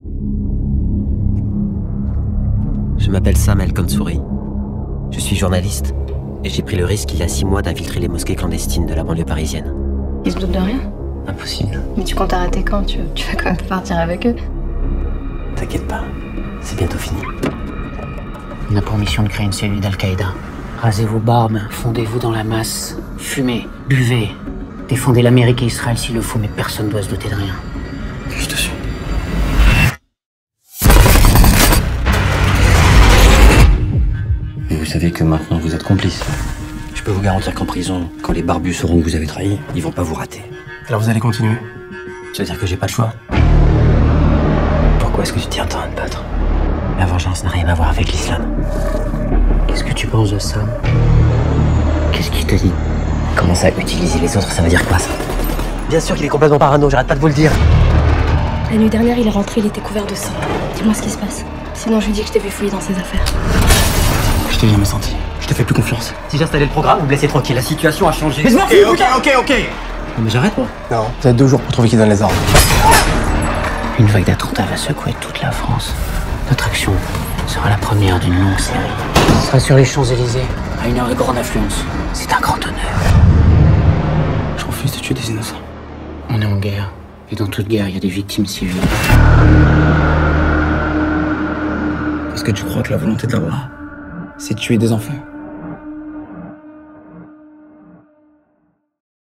Je m'appelle Sam El Kansouri. Je suis journaliste et j'ai pris le risque il y a 6 mois d'infiltrer les mosquées clandestines de la banlieue parisienne. Ils se doutent de rien? Impossible. Mais tu comptes arrêter quand? Tu vas quand même partir avec eux? T'inquiète pas, c'est bientôt fini. On a pour mission de créer une cellule d'Al-Qaïda. Rasez vos barbes, fondez-vous dans la masse, fumez, buvez, défendez l'Amérique et Israël s'il le faut, mais personne ne doit se douter de rien. Je te suis. Et vous savez que maintenant vous êtes complice. Je peux vous garantir qu'en prison, quand les barbus sauront que vous avez trahi, ils vont pas vous rater. Alors vous allez continuer? Ça veut dire que j'ai pas le choix. Pourquoi est-ce que tu tiens tant à te battre? La vengeance n'a rien à voir avec l'islam. Qu'est-ce que tu penses de Sam? Qu'est-ce qu'il te dit? Comment ça, utiliser les autres, ça veut dire quoi ça? Bien sûr qu'il est complètement parano, j'arrête pas de vous le dire. La nuit dernière, il est rentré, il était couvert de sang. Dis-moi ce qui se passe. Sinon, je lui dis que je t'ai vu fouiller dans ses affaires. Je t'ai jamais senti. Je te fais plus confiance. Si j'installais le programme, vous me laissez tranquille, la situation a changé. Ok. Non mais j'arrête moi. Non, vous avez 2 jours pour trouver qui donne les ordres. Une vague d'attentats va secouer toute la France. Notre action sera la première d'une longue série. Ce sera sur les Champs-Élysées, à une heure de grande affluence. C'est un grand honneur. Je refuse de tuer des innocents. On est en guerre, et dans toute guerre, il y a des victimes civiles. Est-ce que tu crois que la volonté de la loi, c'est de tuer des enfants?